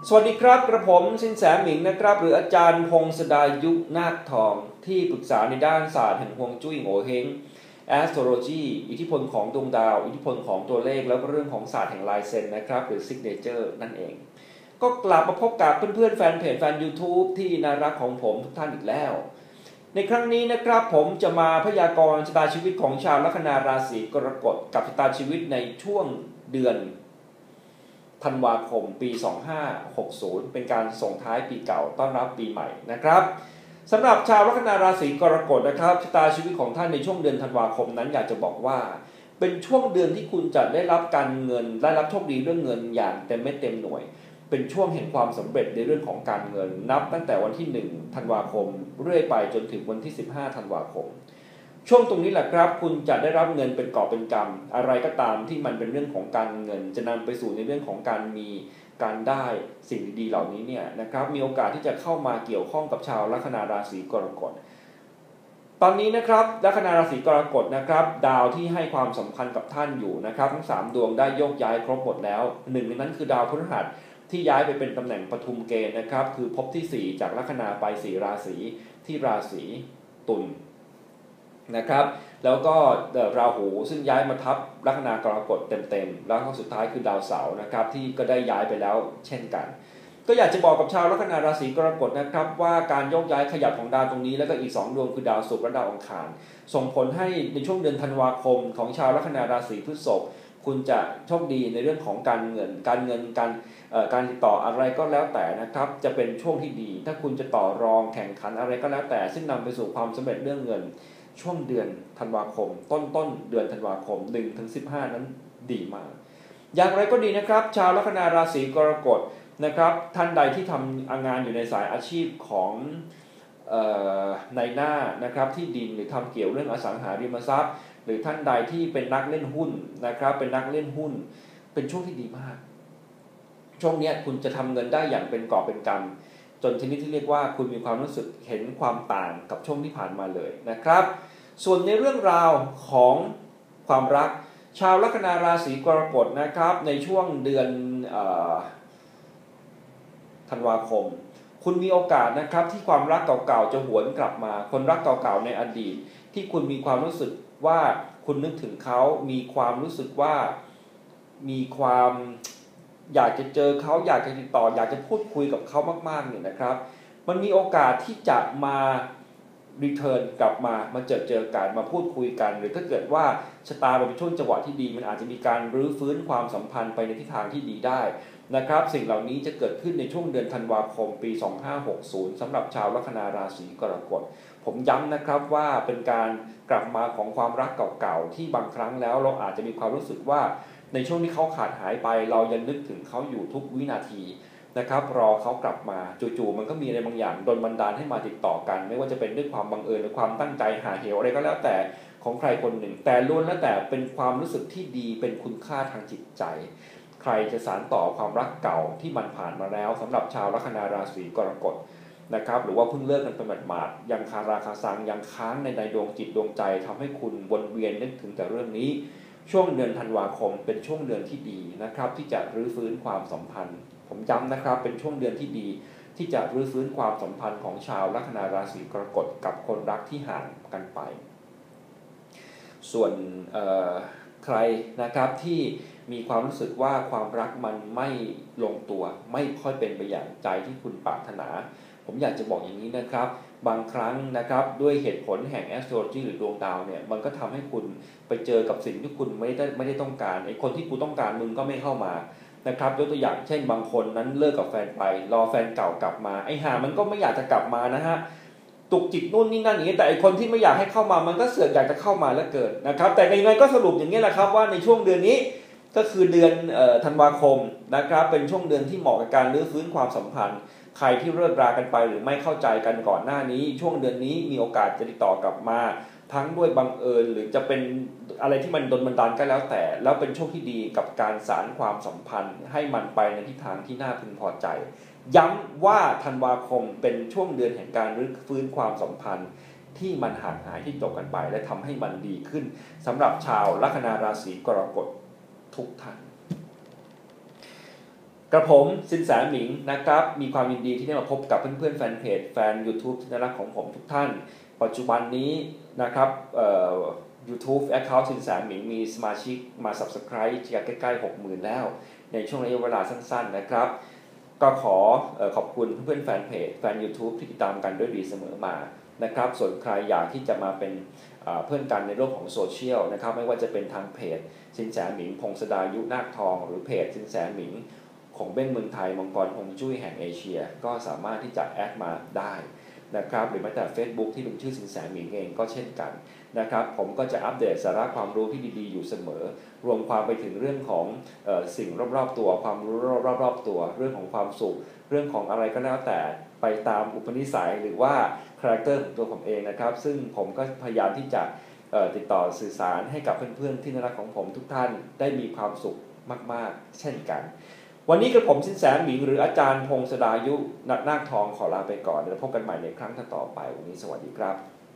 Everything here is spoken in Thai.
สวัสดีครับกระผมสินแสหมิงนะครับหรืออาจารย์พงศดายุนาคทองที่ปรึกษาในด้านศาสตร์แห่งฮวงจุ้ยโง่เฮง Astrology อิทธิพลของดวงดาวอิทธิพลของตัวเลขแล้วก็เรื่องของศาสตร์แห่งลายเซ็นนะครับหรือ Signature นั่นเองก็กลับมาพบกับเพื่อนๆแฟนเพจแฟน YouTube ที่น่ารักของผมทุกท่านอีกแล้วในครั้งนี้นะครับผมจะมาพยากรณ์ชะตาชีวิตของชาวลัคนาราศีกรกฎกับชะตาชีวิตในช่วงเดือนธันวาคมปี 2560 เป็นการส่งท้ายปีเก่าต้อนรับปีใหม่นะครับสำหรับชาวลัคนาราศีกรกฎนะครับชะตาชีวิตของท่านในช่วงเดือนธันวาคมนั้นอยากจะบอกว่าเป็นช่วงเดือนที่คุณจะได้รับการเงินได้รับโชคดีเรื่องเงินอย่างเต็มเม็ดเต็มหน่วยเป็นช่วงแห่งความสำเร็จในเรื่องของการเงินนับตั้งแต่วันที่1ธันวาคมเรื่อยไปจนถึงวันที่15ธันวาคมช่วงตรงนี้แหละครับคุณจะได้รับเงินเป็นกอบเป็นกำอะไรก็ตามที่มันเป็นเรื่องของการเงินจะนำไปสู่ในเรื่องของการมีการได้สิ่งดีๆเหล่านี้เนี่ยนะครับมีโอกาสที่จะเข้ามาเกี่ยวข้องกับชาวลัคนาราศีกรกฎตอนนี้นะครับลัคนาราศีกรกฎนะครับดาวที่ให้ความสำคัญกับท่านอยู่นะครับทั้ง3ดวงได้โยกย้ายครบหมดแล้วหนึ่งในนั้นคือดาวพฤหัสที่ย้ายไปเป็นตำแหน่งปทุมเกณฑ์นะครับคือภพที่4จากลัคนาไป4ราศีที่ราศีตุลนะครับแล้วก็ราหูซึ่งย้ายมาทับลัคนากรกฎเต็มๆแล้วก็สุดท้ายคือดาวเสาร์นะครับที่ก็ได้ย้ายไปแล้วเช่นกันก็อยากจะบอกกับชาวลัคนาราศีกรกฎนะครับว่าการโยกย้ายขยับของดาวตรงนี้แล้วก็อีก2ดวงคือดาวศุกร์และดาวอังคารส่งผลให้ในช่วงเดือนธันวาคมของชาวลัคนาราศีพฤษภคุณจะโชคดีในเรื่องของการเงินการติดต่ออะไรก็แล้วแต่นะครับจะเป็นช่วงที่ดีถ้าคุณจะต่อรองแข่งขันอะไรก็แล้วแต่ซึ่งนำไปสู่ความสำเร็จเรื่องเงินช่วงเดือนธันวาคมต้นเดือนธันวาคม 1-15 นั้นดีมากอย่างไรก็ดีนะครับชาวลัคนาราศีกรกฎนะครับท่านใดที่ทำงานอยู่ในสายอาชีพของนายหน้านะครับที่ดินหรือทำเกี่ยวเรื่องอสังหาริมทรัพย์หรือท่านใดที่เป็นนักเล่นหุ้นนะครับเป็นนักเล่นหุ้นเป็นช่วงที่ดีมากช่วงนี้คุณจะทำเงินได้อย่างเป็นกอบเป็นกำจนชนิดที่เรียกว่าคุณมีความรู้สึกเห็นความต่างกับช่วงที่ผ่านมาเลยนะครับส่วนในเรื่องราวของความรักชาวลัคนาราศีกรกฎนะครับในช่วงเดือนธันวาคมคุณมีโอกาสนะครับที่ความรักเก่าๆจะหวนกลับมาคนรักเก่าๆในอดีตที่คุณมีความรู้สึกว่าคุณนึกถึงเขามีความรู้สึกว่ามีความอยากจะเจอเขาอยากจะติดต่ออยากจะพูดคุยกับเขามากๆเนี่ยนะครับมันมีโอกาสที่จะมารีเทิร์นกลับมาเจอกันมาพูดคุยกันหรือถ้าเกิดว่าชะตาเป็นช่วงจังหวะที่ดีมันอาจจะมีการรื้อฟื้นความสัมพันธ์ไปในทิศทางที่ดีได้นะครับสิ่งเหล่านี้จะเกิดขึ้นในช่วงเดือนธันวาคมปี2560สำหรับชาวลัคนาราศีกรกฎผมย้ำนะครับว่าเป็นการกลับมาของความรักเก่าๆที่บางครั้งแล้วเราอาจจะมีความรู้สึกว่าในช่วงที่เขาขาดหายไปเรายังนึกถึงเขาอยู่ทุกวินาทีนะครับรอเขากลับมาจู่ๆมันก็มีอะไรบางอย่างดลบันดาลให้มาติดต่อกันไม่ว่าจะเป็นด้วยความบังเอิญหรือความตั้งใจหาเหวอะไรก็แล้วแต่ของใครคนหนึ่งแต่ล้วนแล้วแต่เป็นความรู้สึกที่ดีเป็นคุณค่าทางจิตใจใครจะสานต่อความรักเก่าที่มันผ่านมาแล้วสำหรับชาวลัคนาราศีกรกฎนะครับหรือว่าเพิ่งเลิกกันไปหมาดๆยังคาราคาซังยังค้างในดวงจิตดวงใจทำให้คุณวนเวียนนึกถึงแต่เรื่องนี้ช่วงเดือนธันวาคมเป็นช่วงเดือนที่ดีนะครับที่จะรื้อฟื้นความสัมพันธ์ผมย้ำนะครับเป็นช่วงเดือนที่ดีที่จะรื้อฟื้นความสัมพันธ์ของชาวลัคนาราศีกรกฎกับคนรักที่ห่างกันไปส่วนใครนะครับที่มีความรู้สึกว่าความรักมันไม่ลงตัวไม่ค่อยเป็นไปอย่างใจที่คุณปรารถนาผมอยากจะบอกอย่างนี้นะครับบางครั้งนะครับด้วยเหตุผลแห่ง Astrology หรือดวงดาวเนี่ยมันก็ทำให้คุณไปเจอกับสิ่งที่คุณไม่ได้ต้องการไอ้คนที่คุณต้องการมึงก็ไม่เข้ามานะครับยกตัวอย่างเช่นบางคนนั้นเลิกกับแฟนไปรอแฟนเก่ากลับมาไอ้ห่ามันก็ไม่อยากจะกลับมานะฮะตุกจิกนู่นนี่นั่นอย่างนี้แต่ไอ้คนที่ไม่อยากให้เข้ามามันก็เสือกอยากจะเข้ามาแล้วเกิดนะครับแต่ยังไงก็สรุปอย่างนี้แหละครับว่าในช่วงเดือนนี้ก็คือเดือนธันวาคมนะครับเป็นช่วงเดือนที่เหมาะกับการรื้อฟื้นความสัมพันธ์ใครที่เลิกรากันไปหรือไม่เข้าใจกันก่อนหน้านี้ช่วงเดือนนี้มีโอกาสจะติดต่อกลับมาทั้งด้วยบังเอิญหรือจะเป็นอะไรที่มันดลบันดาลก็แล้วแต่แล้วเป็นช่วงที่ดีกับการสานความสัมพันธ์ให้มันไปในทิศทางที่น่าพึงพอใจย้ำว่าธันวาคมเป็นช่วงเดือนแห่งการรื้อฟื้นความสัมพันธ์ที่มันห่างหายที่จบกันไปและทำให้มันดีขึ้นสำหรับชาวลัคนาราศีกรกฎทุกท่านกระผมสินแสหมิงนะครับมีความยินดีที่ได้มาพบกับเพื่อนๆแฟนเพจแฟน YouTube ที่น่ารักของผมทุกท่านปัจจุบันนี้นะครับYouTube Account สินแสหมิงมีสมาชิกมา Subscribe จะใกล้ๆ 60,000 แล้วในช่วงระยะเวลาสั้นๆนะครับก็ขอบคุณเพื่อนๆแฟนเพจแฟน YouTube ที่ติดตามกันด้วยดีเสมอมานะครับส่วนใครอยากที่จะมาเป็นเพื่อนกันในโลกของโซเชียลนะครับไม่ว่าจะเป็นทางเพจสินแสหมิงพงศดายุนาคทองหรือเพจสินแสหมิงของเบ้งเมืองไทยมังกรฮงจุ้ยแห่งเอเชียก็สามารถที่จะแอดมาได้นะครับหรือแม้แต่ Facebook ที่เป็นชื่อสินแสหมิงเองก็เช่นกันนะครับผมก็จะอัปเดตสาระความรู้ที่ดีๆอยู่เสมอรวมความไปถึงเรื่องของสิ่งรอบๆตัวความรู้รอบๆตัวเรื่องของความสุขเรื่องของอะไรก็แล้วแต่ไปตามอุปนิสัยหรือว่าคาแรคเตอร์ของตัวผมเองนะครับซึ่งผมก็พยายามที่จะติดต่อสื่อสารให้กับเพื่อนๆที่น่ารักของผมทุกท่านได้มีความสุขมากๆเช่นกันวันนี้กับผมสินแสหมิงหรืออาจารย์พงศดายุนาคทองขอลาไปก่อนแล้วพบกันใหม่ในครั้งต่อไปวันนี้สวัสดีครับ